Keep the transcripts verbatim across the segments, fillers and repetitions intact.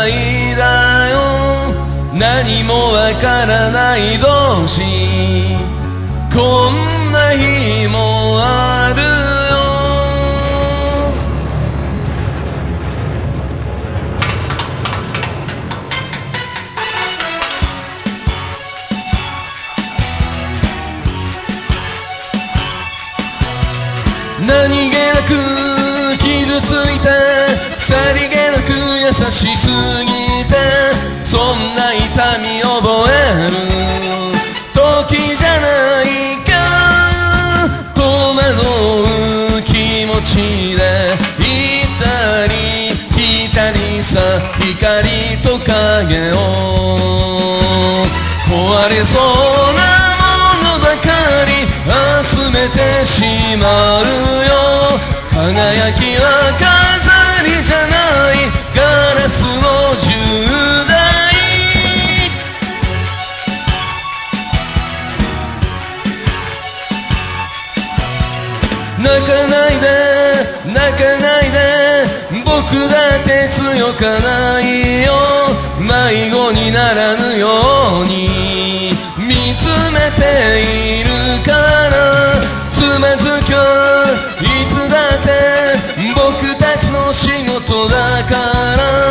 いだよ。何もわからない同士、こんな日もあるよ。何気なく傷ついて、さりげなく優しすぎて、そんな痛み覚える時じゃないか。戸惑う気持ちで行ったり来たりさ、光と影を壊れそうなものばかり集めてしまうよ。輝きは飾りじゃないガラスの銃弾。泣かないで泣かないで、僕だって強かないよ。迷子にならぬように見つめているから、つまずきはいつだって僕たちの仕事だから、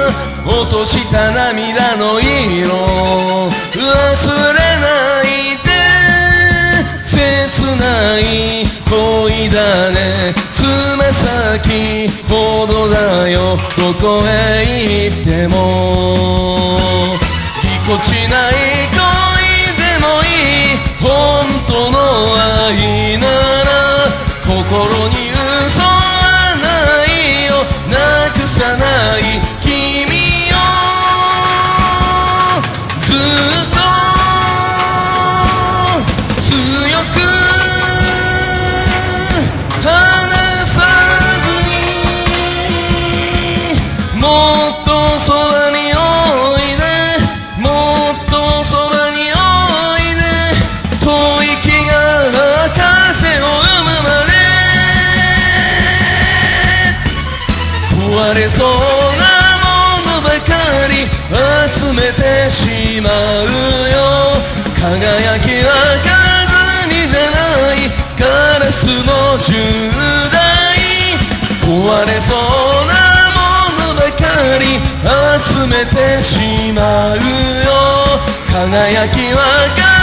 落とした涙の色忘れないで。切ない恋だね、つま先ほどだよ。どこへ行ってもぎこちない恋でもいい。本当の愛なら心に嘘はないよ。なくさない君よ、ずっと強く離さずに、もっとそばにおいで、もっとそばにおいで。吐息が風を生むまで、壊れそうなものばかり集めてしまうよ。輝きは飾りじゃないガラスの銃弾。壊れそうなものばかり集めてしまうよ。輝きは